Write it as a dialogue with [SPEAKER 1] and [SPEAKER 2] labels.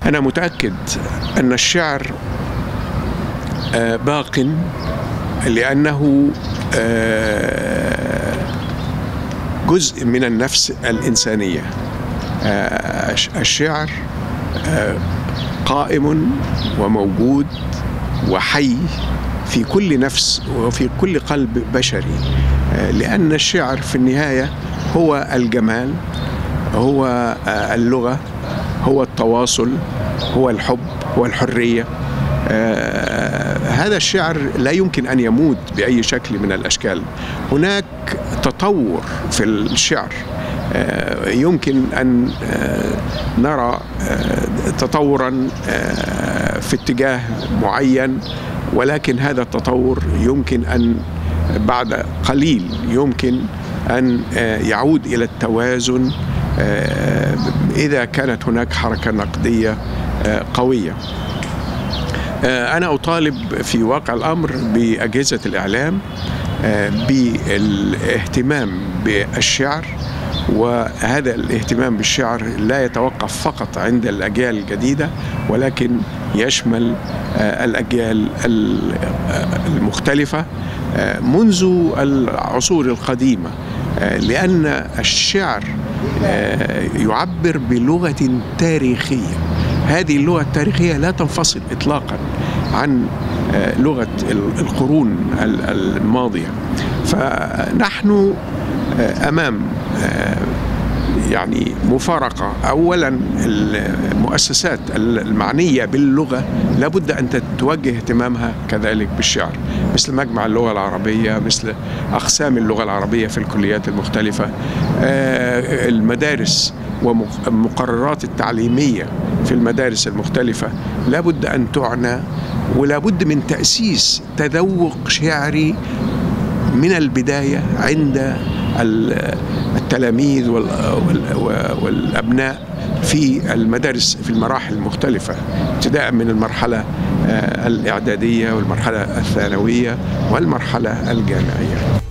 [SPEAKER 1] أنا متأكد أن الشعر باق لأنه جزء من النفس الإنسانية. الشعر قائم وموجود وحي في كل نفس وفي كل قلب بشري، لأن الشعر في النهاية هو الجمال، هو اللغة، هو التواصل، هو الحب، هو الحرية. هذا الشعر لا يمكن أن يموت بأي شكل من الأشكال. هناك تطور في الشعر، يمكن أن نرى تطورا في اتجاه معين، ولكن هذا التطور يمكن أن بعد قليل يمكن أن يعود إلى التوازن إذا كانت هناك حركة نقدية قوية. أنا أطالب في واقع الأمر بأجهزة الإعلام بالاهتمام بالشعر، وهذا الاهتمام بالشعر لا يتوقف فقط عند الأجيال الجديدة، ولكن يشمل الأجيال المختلفة منذ العصور القديمة، لأن الشعر يعبر بلغة تاريخية. هذه اللغة التاريخية لا تنفصل إطلاقا عن لغة القرون الماضية. فنحن أمام يعني مفارقة. أولا المؤسسات المعنية باللغة لابد أن توجه اهتمامها كذلك بالشعر، مثل مجمع اللغة العربية، مثل أقسام اللغة العربية في الكليات المختلفة، المدارس والمقررات التعليمية في المدارس المختلفة لابد أن تعنى، ولابد من تأسيس تذوق شعري من البداية عند التلاميذ والأبناء في المدارس في المراحل المختلفة، ابتداء من المرحلة الإعدادية والمرحلة الثانوية والمرحلة الجامعية.